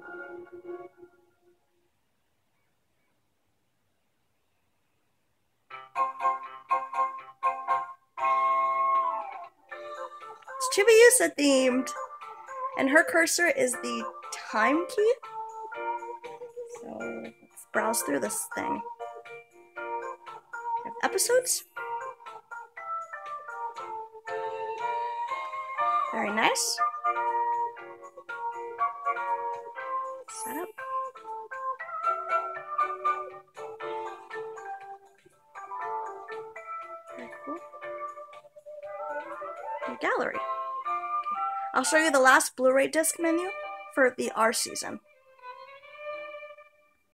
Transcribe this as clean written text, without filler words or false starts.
It's Chibiusa themed. And her cursor is the time key. So let's browse through this thing. Episodes. Very nice. Setup. Very cool. And gallery. Okay. I'll show you the last Blu-ray disc menu for the R season.